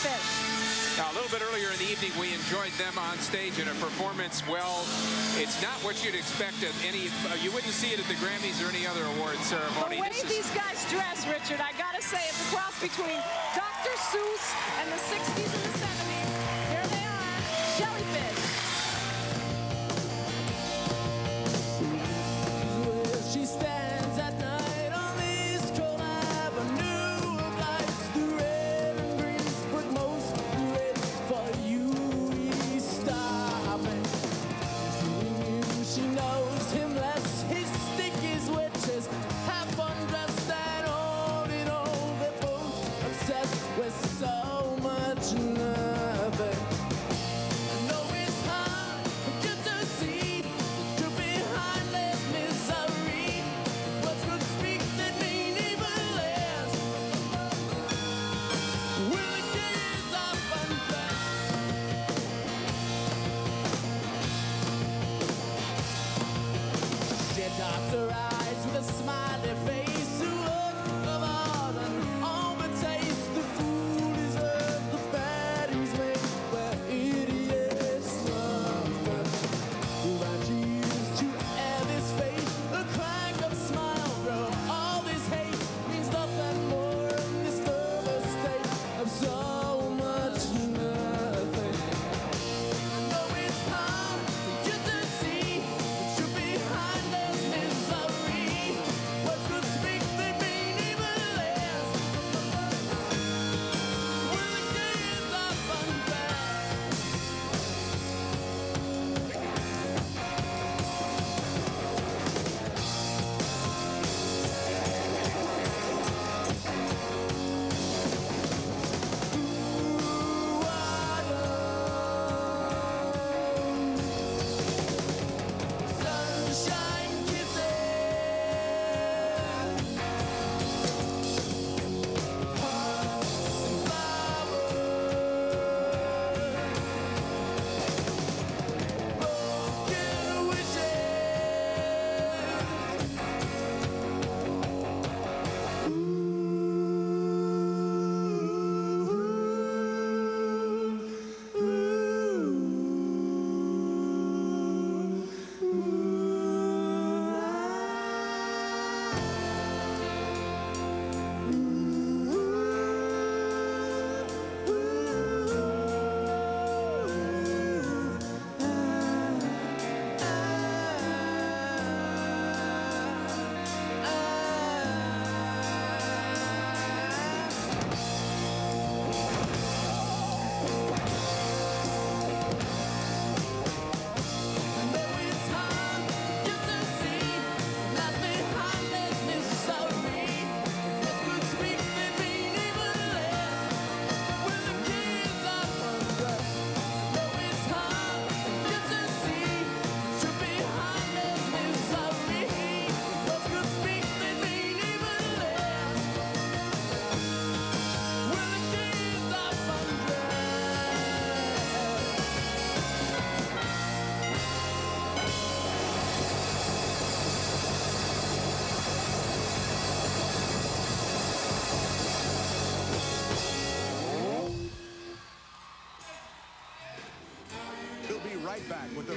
Jellyfish. Now, a little bit earlier in the evening, we enjoyed them on stage in a performance. Well, it's not what you'd expect at any, you wouldn't see it at the Grammys or any other award ceremony. The way these guys dress, Richard, I gotta say, it's a cross between Dr. Seuss and the 60s and the 70s. Here they are, Jellyfish. She stands at night on this cold avenue of lights, the red and greens, but most red for you. He's stopping. She knows him less. His stick is witches, half undressed and all in all, they're both obsessed with so much nothing. I know it's hard for you to see the truth behind this misery. Words could speak that mean even less. When the kids are undressed, she adopts her eyes with a smiley face, a look of art and all but taste. The fool is earth, the bad is made where idiots slumber. But she used to have this fate, a crank of smile, bro. All this hate means nothing more in this nervous state of so much nothing. I know it's hard for you to see the truth behind this misery. Words could speak, they mean even less. When the day is up undressed, sunshine kisses, hearts and flowers, broken wishes. We'll be right back with the